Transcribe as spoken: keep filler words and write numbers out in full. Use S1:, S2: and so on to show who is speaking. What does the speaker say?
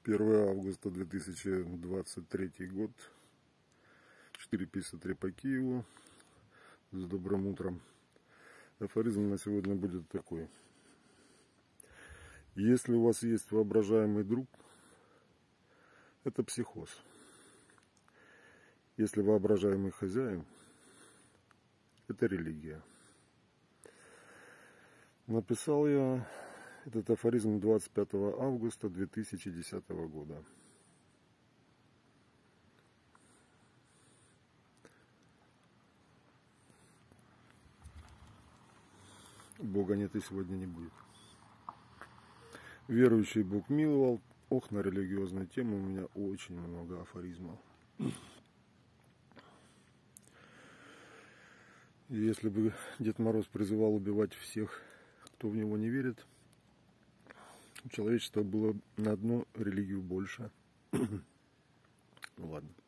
S1: первое августа две тысячи двадцать третий год, четыре пятьдесят три по Киеву. С добрым утром. Афоризм на сегодня будет такой. Если у вас есть воображаемый друг, это психоз. Если воображаемый хозяин, это религия. Написал я этот афоризм двадцать пятого августа две тысячи десятого года. Бога нет и сегодня не будет. Верующий Бог миловал. Ох, на религиозную тему у меня очень много афоризмов. И если бы Дед Мороз призывал убивать всех, кто в него не верит, у человечества было на одну религию больше. Ну ладно.